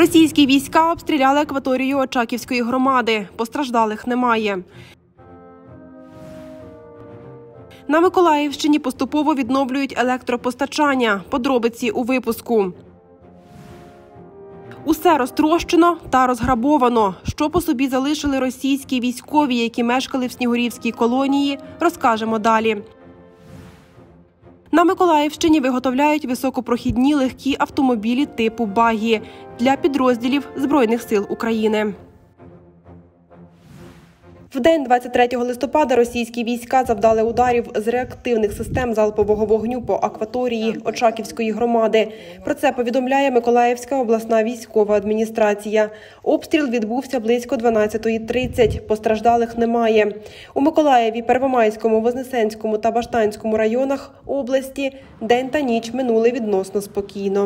Російські війська обстріляли акваторію Очаківської громади. Постраждалих немає. На Миколаївщині поступово відновлюють електропостачання. Подробиці у випуску. Усе розтрощено та розграбовано. Що по собі залишили російські військові, які мешкали в Снігурівській колонії, розкажемо далі. На Миколаївщині виготовляють високопрохідні легкі автомобілі типу «Багі» для підрозділів Збройних сил України. В день 23 листопада російські війська завдали ударів з реактивних систем залпового вогню по акваторії Очаківської громади. Про це повідомляє Миколаївська обласна військова адміністрація. Обстріл відбувся близько 12:30. Постраждалих немає. У Миколаєві, Первомайському, Вознесенському та Баштанському районах області день та ніч минули відносно спокійно.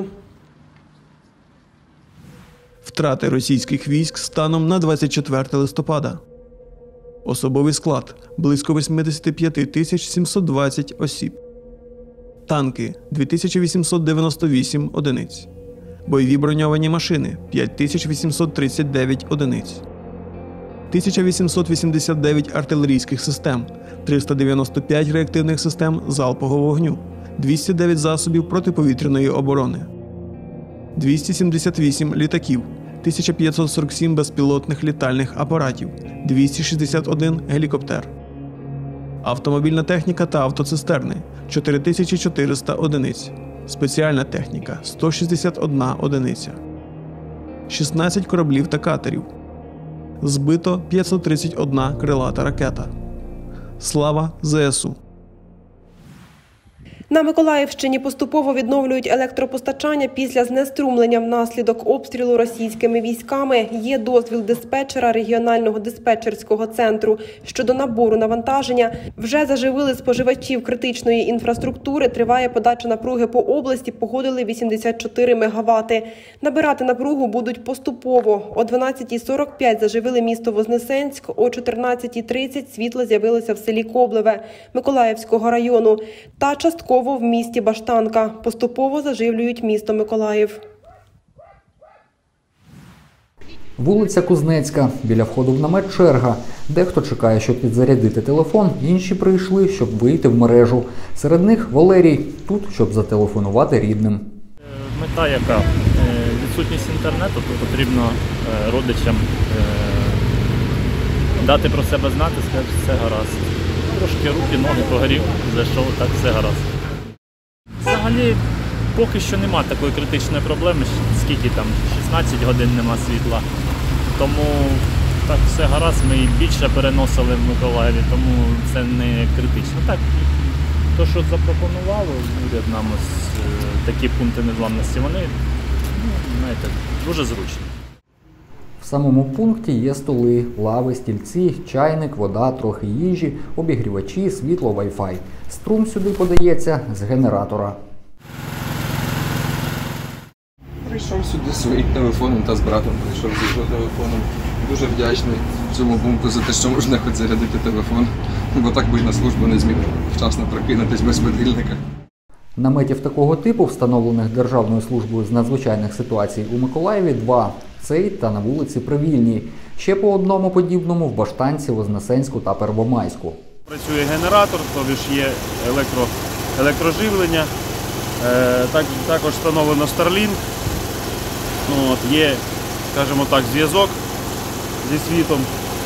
Втрати російських військ станом на 24 листопада. Особовий склад – близько 85 720 осіб. Танки – 2898 одиниць. Бойові броньовані машини – 5839 одиниць. 1889 артилерійських систем, 395 реактивних систем залпового вогню, 209 засобів протиповітряної оборони, 278 літаків, 1547 безпілотних літальних апаратів, 261 гелікоптер. Автомобільна техніка та автоцистерни – 4400 одиниць. Спеціальна техніка – 161 одиниця. 16 кораблів та катерів. Збито 531 крилата ракета. Слава ЗСУ! На Миколаївщині поступово відновлюють електропостачання після знеструмлення внаслідок обстрілу російськими військами. Є дозвіл диспетчера регіонального диспетчерського центру щодо набору навантаження. Вже заживили споживачів критичної інфраструктури. Триває подача напруги по області. Погодили 84 МВт. Набирати напругу будуть поступово. О 12:45 заживили місто Вознесенськ. О 14:30 світло з'явилося в селі Коблеве Миколаївського району. Та частково в місті Баштанка. Поступово заживлюють місто Миколаїв. Вулиця Кузнецька. Біля входу в намет черга. Дехто чекає, щоб підзарядити телефон, інші прийшли, щоб вийти в мережу. Серед них Валерій. Тут, щоб зателефонувати рідним. Мета яка? Відсутність інтернету, то потрібно родичам дати про себе знати, сказати, що все гаразд. Трошки руки, ноги погорів, зайшов, так все гаразд. Взагалі, поки що нема такої критичної проблеми, скільки там, 16 годин нема світла. Тому так все гаразд, ми і більше переносили в Миколаєві, тому це не критично. Так, то, що запропонувало уряд нам такі пункти незламності, вони, знаєте, дуже зручні. В самому пункті є столи, лави, стільці, чайник, вода, трохи їжі, обігрівачі, світло, Wi-Fi. Струм сюди подається з генератора. Прийшов сюди своїм телефоном та з братом прийшов з його телефоном. Дуже вдячний цьому пункту за те, що можна хоч зарядити телефон, бо так би і на службу не зміг вчасно прокинутись без будильника. Наметів такого типу, встановлених Державною службою з надзвичайних ситуацій у Миколаєві, 2. Цей та на вулиці Привільній. Ще по одному подібному в Баштанці, Вознесенську та Первомайську. Працює генератор, тобто ж є електроживлення, також встановлено Starlink, є, скажімо так, зв'язок зі світом.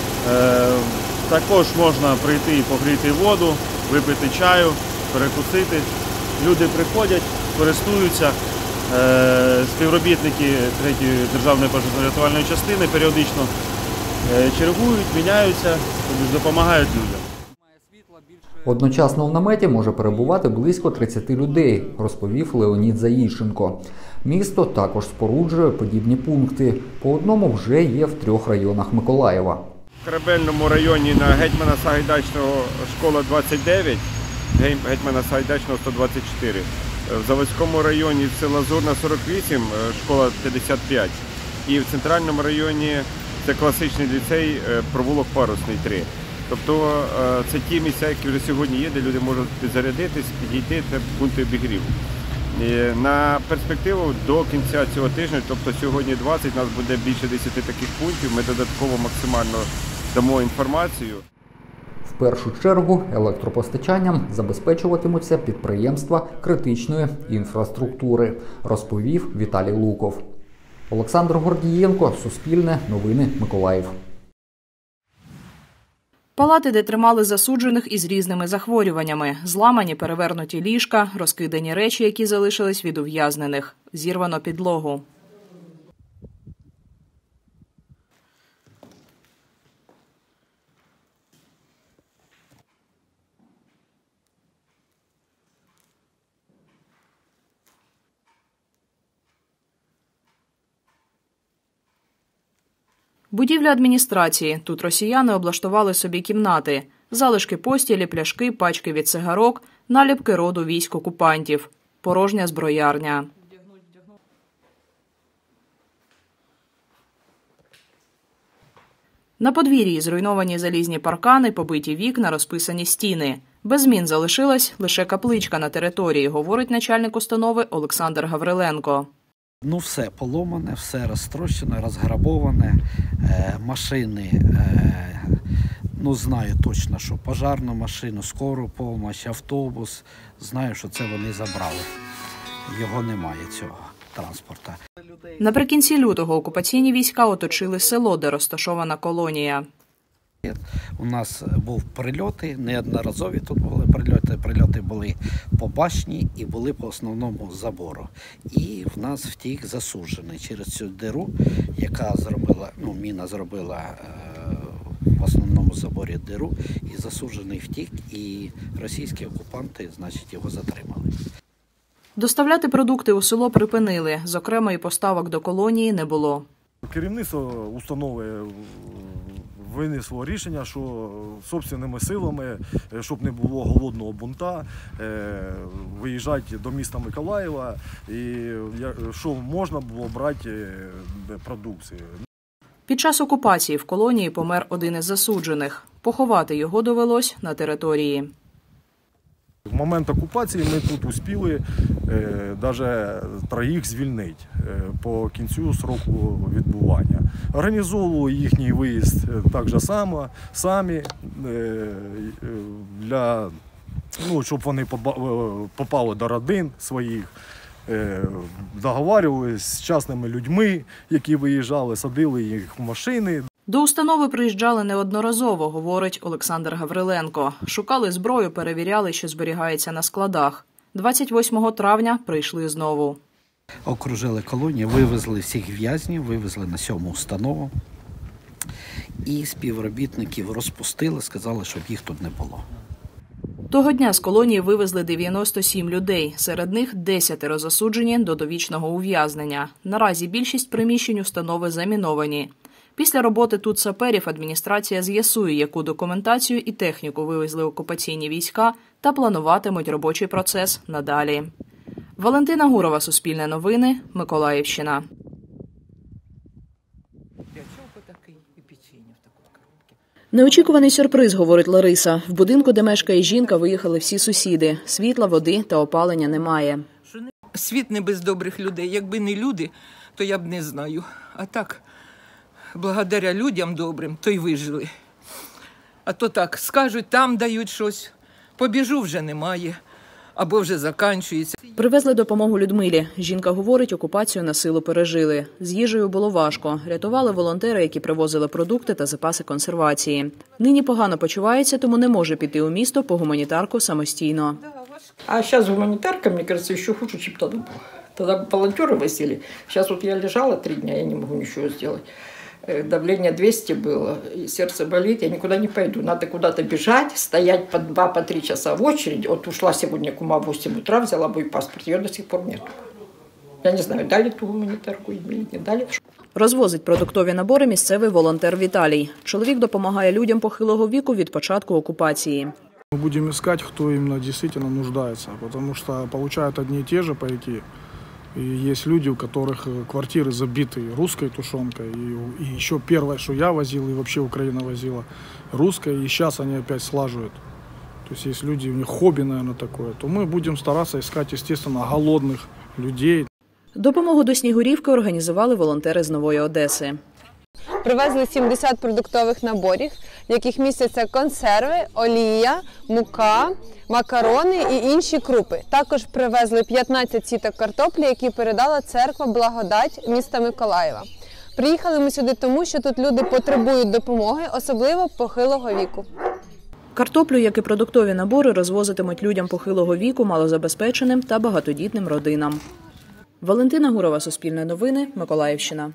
Також можна прийти і погріти воду, випити чаю, перекусити. Люди приходять, користуються. Співробітники 3-ї державної пожежно-рятувальної частини періодично чергують, міняються, допомагають людям. Одночасно в наметі може перебувати близько 30 людей, розповів Леонід Заїщенко. Місто також споруджує подібні пункти. По одному вже є в 3 районах Миколаєва. В Корабельному районі на Гетьмана Сагайдачного школа 29, Гетьмана Сагайдачного 124. В Заводському районі села Зорна 48, школа 55. І в центральному районі це класичний ліцей, провулок Парусний 3. Тобто це ті місця, які вже сьогодні є, де люди можуть підзарядитись, підійти, це пункти обігріву. На перспективу до кінця цього тижня, тобто сьогодні 20, у нас буде більше 10 таких пунктів, ми додатково максимально дамо інформацію. В першу чергу електропостачанням забезпечуватимуться підприємства критичної інфраструктури, розповів Віталій Луков. Олександр Гордієнко, Суспільне, Новини, Миколаїв. Палати, де тримали засуджених із різними захворюваннями. Зламані перевернуті ліжка, розкидані речі, які залишились від ув'язнених. Зірвано підлогу. Будівля адміністрації. Тут росіяни облаштували собі кімнати. Залишки постілі, пляшки, пачки від цигарок, наліпки роду військ окупантів. Порожня зброярня. На подвір'ї зруйновані залізні паркани, побиті вікна, розписані стіни. Без змін залишилась лише капличка на території, говорить начальник установи Олександр Гавриленко. Ну, все поломане, все розтрощене, розграбоване, машини, ну, знаю точно, що пожарну машину, скору допомогу, автобус, знаю, що це вони забрали. Його немає, цього транспорту. Наприкінці лютого окупаційні війська оточили село, де розташована колонія. У нас був прильоти, неодноразові тут були прильоти були по башні і були по основному забору. І в нас втік засуджений через цю диру, яка зробила, ну, міна зробила в основному заборі диру, і засуджений втік, і російські окупанти, значить, його затримали. Доставляти продукти у село припинили, зокрема і поставок до колонії не було. Керівництво установи винесло рішення, що собственними силами, щоб не було голодного бунта, виїжджати до міста Миколаєва і що можна було брати продукцію. Під час окупації в колонії помер один із засуджених. Поховати його довелось на території. В момент окупації ми тут успіли навіть 3 звільнити по кінцю сроку відбування. Організовували їхній виїзд так же самі, для, ну, щоб вони попали до родин своїх. Договарювалися з частними людьми, які виїжджали, садили їх в машини. До установи приїжджали неодноразово, говорить Олександр Гавриленко. Шукали зброю, перевіряли, що зберігається на складах. 28 травня прийшли знову. Окружили колонію, вивезли всіх в'язнів, вивезли на 7-му установу. І співробітників розпустили, сказали, щоб їх тут не було. Того дня з колонії вивезли 97 людей. Серед них 10 засуджені до довічного ув'язнення. Наразі більшість приміщень установи заміновані. Після роботи тут саперів адміністрація з'ясує, яку документацію і техніку вивезли окупаційні війська та плануватимуть робочий процес надалі. Валентина Гурова, Суспільне новини, Миколаївщина. Неочікуваний сюрприз, говорить Лариса. В будинку, де мешкає жінка, виїхали всі сусіди. Світла, води та опалення немає. Світ не без добрих людей. Якби не люди, то я б не знаю. А так, благодаря людям добрим, то й вижили. А то так, скажуть, там дають щось, побіжу вже немає, або вже закінчується. Привезли допомогу Людмилі. Жінка говорить, окупацію на силу пережили. З їжею було важко. Рятували волонтери, які привозили продукти та запаси консервації. Нині погано почувається, тому не може піти у місто по гуманітарку самостійно. А зараз гуманітарка, мені кажется, ще хуже, ніж тоді було. Тоді волонтери возили. Зараз от я лежала 3 дня, я не можу нічого зробити. Давление 200 было, и сердце болит, я никуда не пойду. Надо куда-то бежать, стоять по 2-3 часа в очередь. Вот ушла сегодня к ума в 8 утра, взяла мой паспорт, ее до сих пор нет. Я не знаю, дали ту гуманітарку или не дали. Розвозить продуктові набори місцевий волонтер Віталій. Чоловік допомагає людям похилого віку від початку окупації. Мы будем искать, кто именно действительно нуждается, потому что получают одни и те же пайки. И есть люди, у которых квартиры забиты русской тушенкой. И еще первое, что я возил, и вообще Украина возила, русской. И сейчас они опять слаживают. То есть есть люди, у них хобби, наверное, такое, то мы будем стараться искать, естественно, голодных людей. Допомогу до Снігурівки організували волонтери з Нової Одеси. Привезли 70 продуктових наборів, в яких містяться консерви, олія, мука, макарони і інші крупи. Також привезли 15 сіток картоплі, які передала церква Благодать міста Миколаєва. Приїхали ми сюди тому, що тут люди потребують допомоги, особливо похилого віку. Картоплю, як і продуктові набори, розвозитимуть людям похилого віку, малозабезпеченим та багатодітним родинам. Валентина Гурова, Суспільне новини, Миколаївщина.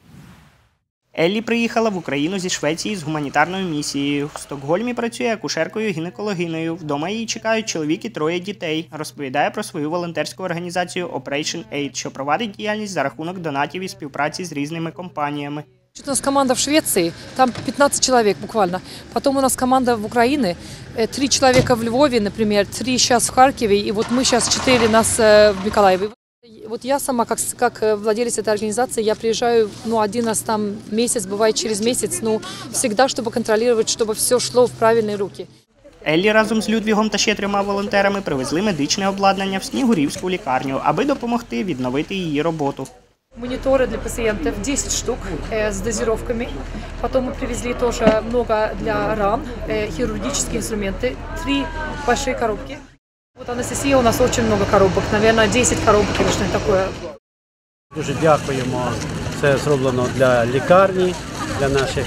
Еллі приїхала в Україну зі Швеції з гуманітарною місією. В Стокгольмі працює акушеркою-гінекологинею. Вдома її чекають чоловік і 3 дітей. Розповідає про свою волонтерську організацію Operation Aid, що провадить діяльність за рахунок донатів і співпраці з різними компаніями. У нас команда в Швеции, там 15 человек буквально. Потом у нас команда в Украине, 3 человека в Львове, например, 3 сейчас в Харькове, и вот мы сейчас 4 нас в Миколаеве. Вот я сама, как владелец этой организации, я приезжаю, один раз там месяц, бывает через месяц, всегда, чтобы контролировать, чтобы все шло в правильные руки. Еллі разом з Людвігом та ще 3 волонтерами привезли медичне обладнання в Снігурівську лікарню, аби допомогти відновити її роботу. Мониторы для пациентов 10 штук с дозировками. Потом мы привезли тоже много для ран, хирургические инструменты, 3 большие коробки. Вот Анастасия, у нас очень много коробок, наверное, 10 коробок, конечно, такое. Дуже дякуємо. Це зроблено для лікарні, для наших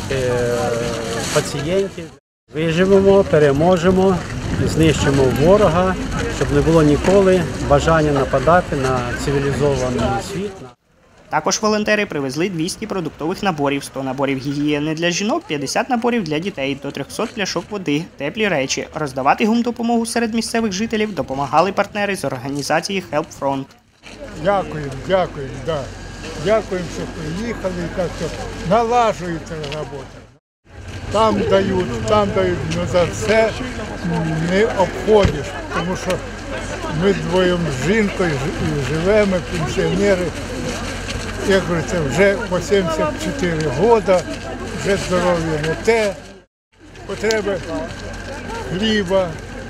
пацієнтів. Виживемо, переможемо, знищимо ворога, щоб не було ніколи бажання нападати на цивілізований світ. Також волонтери привезли 200 продуктових наборів, 100 наборів гігієни для жінок, 50 наборів для дітей, до 300 пляшок води, теплі речі. Роздавати гумдопомогу серед місцевих жителів допомагали партнери з організації Help Front. Дякуємо, да. Дякуємо, що приїхали і як-то налажується робота. Там дають, але за все не обходиш, тому що ми вдвоєм з жінкою живемо, пенсіонери. Як говориться, вже по 74 роки, вже здоров'я не те, потреби хліба,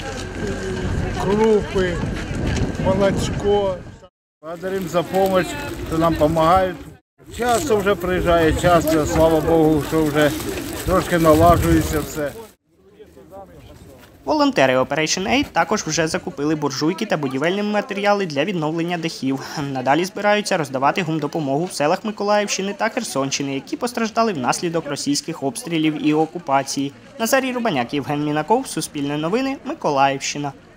крупи, молочко. Благодарим за допомогу, що нам допомагають. Часто вже приїжджає, часто, слава Богу, що вже трошки налажується все. Волонтери Operation Aid також вже закупили буржуйки та будівельні матеріали для відновлення дахів. Надалі збираються роздавати гумдопомогу в селах Миколаївщини та Херсонщини, які постраждали внаслідок російських обстрілів і окупації. Назарій Рубаняк, Євген Мінаков, Суспільне новини, Миколаївщина.